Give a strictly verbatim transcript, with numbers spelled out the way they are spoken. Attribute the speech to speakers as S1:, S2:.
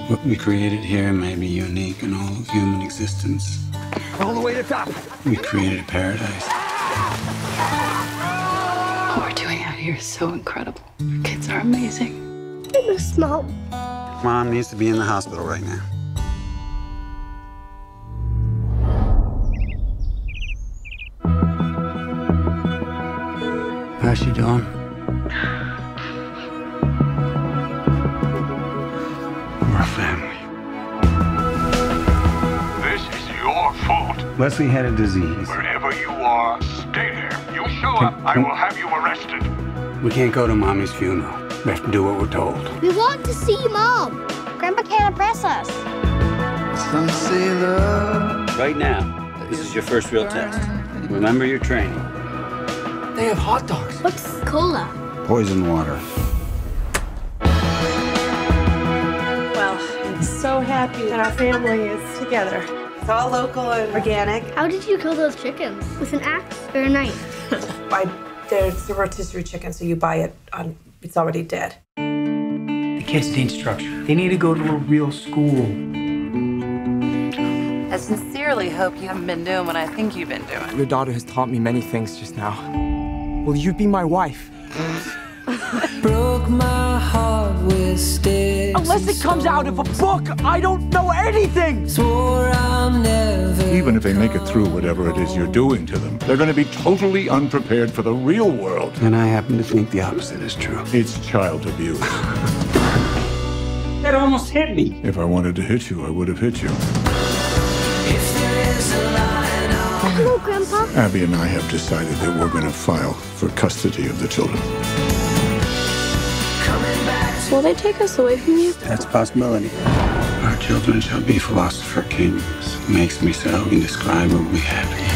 S1: What we created here may be unique in all of human existence.
S2: All the way to the top.
S1: We created a paradise.
S3: What we're doing out here is so incredible. Our kids are amazing.
S4: I miss Mom.
S1: Mom needs to be in the hospital right now. How's she doing? We're a family.
S5: This is your fault.
S1: Leslie had a disease.
S5: Wherever you are, stay there. You show up, I will have you arrested.
S1: We can't go to Mommy's funeral. We have to do what we're told.
S4: We want to see Mom. Grandpa can't oppress us.
S1: Some say love. Right now, this is your first real test. Remember your training.
S2: They have hot dogs.
S4: What's cola?
S1: Poison water.
S6: Well, I'm so happy that our family is together. It's all local and organic.
S4: How did you kill those chickens? With an axe or a knife?
S6: I, there's a rotisserie chicken, so you buy it on, it's already dead.
S2: The kids need structure. They need to go to a real school.
S3: I sincerely hope you haven't been doing what I think you've been doing.
S2: Your daughter has taught me many things just now. Will you be my wife?
S7: Broke my heart with stitches.
S2: Unless it comes out of a book, I don't know anything!
S7: Swore I'm never
S5: Even if they make it through whatever it is you're doing to them, they're going to be totally unprepared for the real world.
S1: And I happen to think the opposite is true.
S5: It's child abuse.
S1: That almost hit me.
S5: If I wanted to hit you, I would have hit you.
S7: If there is a line on
S4: Hello, Grandpa.
S5: Abby and I have decided that we're going to file for custody of the children.
S7: coming back to
S6: Will they take us away from you?
S1: That's a possibility. Our children shall be philosopher kings. Makes me so indescribably happy.